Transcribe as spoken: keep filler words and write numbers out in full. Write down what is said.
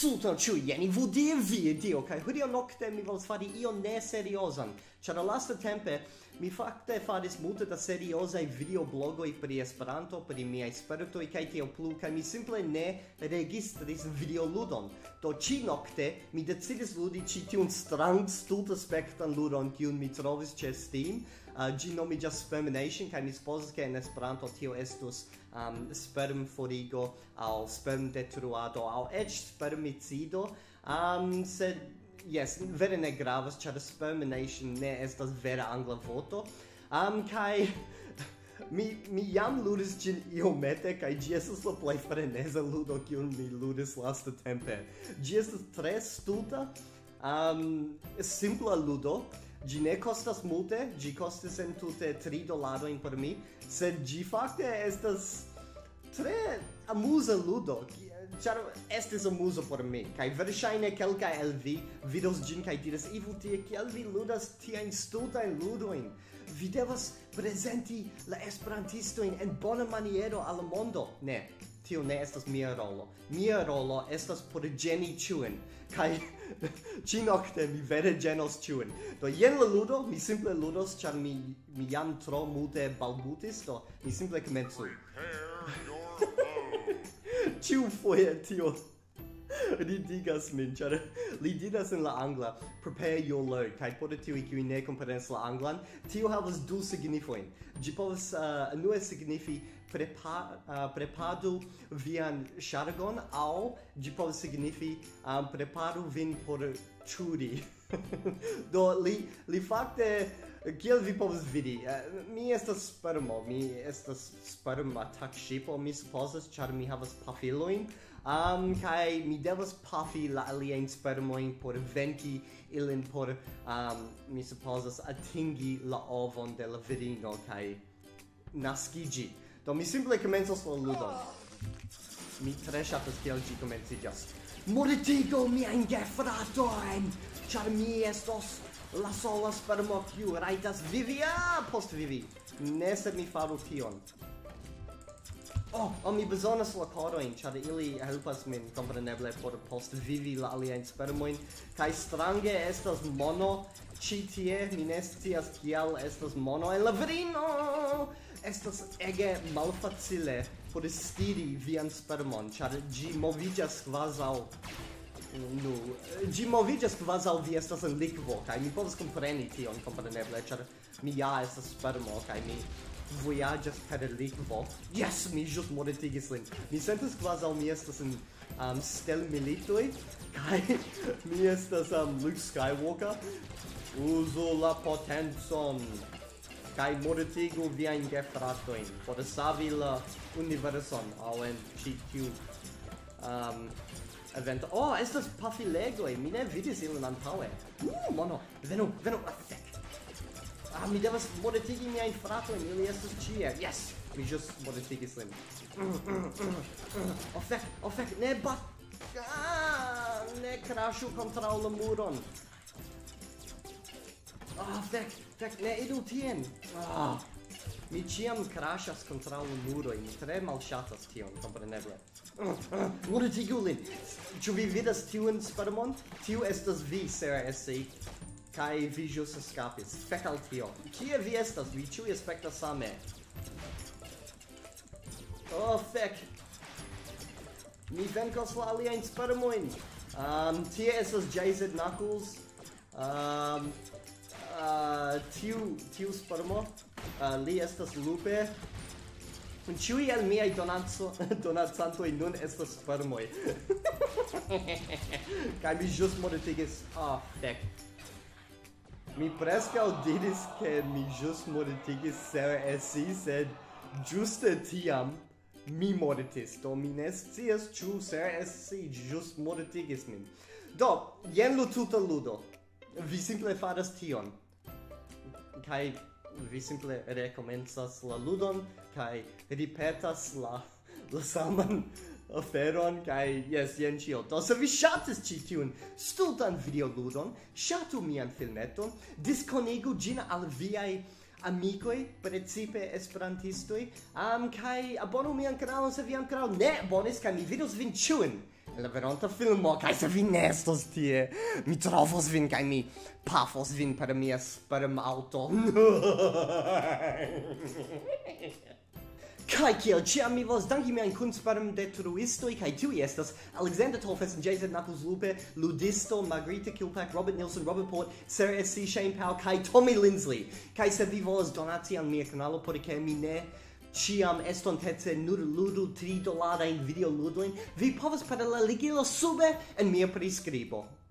Sultan ciu jeni vudir video, kai hodio nocte mi vols fari io ne seriosan. Ĉar lasta tempe mi fakte faris multe da seriozaj videoblogoj pri Esperanto, pri miaj spertoj kaj tiel plu, kaj mi simple ne registris videoludon. Do ĉi nokte mi decidis ludi ĉi tiun strang stultaspektan ludon, kiun mi trovis ĉe Steam. Uh, Ĝi nomiĝas Spermination, kaj mi supozas ke en Esperanto tio estus um, spermforigo aŭ spermdetruado aŭ eĉ spermicido, um, sed yes, vere ne gravas, ĉar Spermination ne estas vera angla voto. Um, kaj mi, mi jam ludis ĝin iomete, kaj ĝi estas la plej freneza ludo kiun mi ludis lastatempe. Ĝi estas tre stulta, um, simpla ludo. Ĝi ne kostas multe, ĝi kostis entute tri dolarojn por mi, sed ĝi fakte estas tre amuza ludo, ĉar estis amuzo por mi, kaj verŝajne kelkaj el vi vidos ĝin kaj diras: "Ivo, tie kial vi ludas tiajn stultajn ludojn? Vi devas prezenti la esperantistojn en bona maniero al la mondo." Ne, tio ne estas mia rolo. Mia rolo estas por ĝeni ĉiujn, kaj ĉi-nokte mi vere ĝenos ĉiujn. Do jen la ludo, mi simple ludos, ĉar mi, mi jam tro multe balbutis, do mi simple komencu. Ĉiufoje tio ridigas min, ĉar li diras en la angla "prepare your load", kaj por tiuj kiuj ne komprenas la anglan, tio havas du signifojn. Ĝi povas uh, unue signifi prepa, uh, prepadu vian ŝargon, aŭ ĝi povas signifi um, preparu vin por ĉuri. Do li li fakte, kiel vi povas vidi, uh, mi estas spermo, mi estas sperma taĉŝipo, mi supozas, ĉar mi havas pafilojn. Um, kai mi devas pafi la aliajn spermojn por venki ilin por, um, mi supozas, atingi la ovon de la virino kai naskiĝi. Do mi simple komencos la ludon. Mi tre ŝatas kiel ĝi komenciĝas. "Mortigu miajn gefratojn, ĉar mi estos la sola spermo kiu rajtas vivi ah, post vivi." Ne, sed mi faru tion. Oh, oh, mi bezonas la kodojn, ĉar ili helpas min kompreneble por post vivi la aliajn spermojn, kaj strange estas mono ĉi tie, mi ne scias kial estas mono en la virino. Estas ege malfacile por stiri vian spermon, ĉar ĝi moviĝas kvazaŭ nu, ĝi moviĝas kvazaŭ vi estas en likvo, kaj mi povas kompreni tion kompreneble, ĉar mi ja estas spermo, kaj mi vojaĝas per likvo. Yes, mi ĵus mortigis lin. Mi sentas kvazaŭ mi estas en um, stelmilitoj, kaj mi estas um, Luke Skywalker. Uzu la potencon kaj mortigu viajn gefratojn por savi la universon aŭ en ĉi tiu um, evento. Oh, estas pafilegoj, mi ne vidis ilin antaŭe. Uh, mono, venu, venu, ah, fek. Ah, mi devas mortigi miajn fratojn, ili estas ĉie. Yes, mi ĵus mortigis lin. Mm, mm, mm, mm. Oh fek, oh fek, ne bat... Ah, ne kraŝu kontraŭ la muron. Ah, fek, fek, ne idu tien. Ah, mi ĉiam kraŝas kontraŭ la muroj, mi tre malŝatas tion, kompreneble. Mm, mm, mortigu lin. Ĉu vi vidas tiun spermon? Tiu estas vi, Sarah S C. Kai vi ĵus eskapis. Fek al tio. Kie vi estas? Vi ĉiuj aspektas same. Oh, fek. Mi venkos la aliajn spermojn. Um, tie estas J Z Knuckles. Um, uh, tiu, tiu spermo. Uh, li estas Lupe. Ĉiuj el miaj donacantoj nun estas spermoj. Kaj mi ĵus mortigis. Oh, fek. Mi preskaŭ diris ke mi ĵus mortigis Sarah S C, sed ĝuste tiam mi mortis. Do mi ne scias ĉu Sarah S C ĵus mortigis min. Do, jen la tuta ludo. Vi simple faras tion. Kaj vi simple rekomencas la ludon kaj ripetas la la saman aferon, kai yes, jen ĉio. Do se vi ŝatis ĉi tiun stultan videoludon, ŝatu mian filmeton, diskonigu ĝin al viaj amikoj, precipe esperantistoj, um, kaj abonu mian kanalon se vi ankoraŭ ne abonis, kaj mi vidos vin ĉiujn La veronta filmo, kai se vi nestos tie, mi trovos vin, kai mi pafos vin per mia sperm auto. Kai kiel ciam mi vos danki mian kunsperm detruistoi, kai tui estas Alexander Tolfes, J Z Knuckles Lupe, Ludisto, Margarita Kilpack, Robert Nielsen, Robert Port, Sarah S C, Shane Powell, kai Tommy Lindsley. Kai se vi volas donati al mia kanalo, por ke mi ne ciam estontece nur ludu tri dolara in video ludoin, vi povas per la ligilo sube en mia priskribo.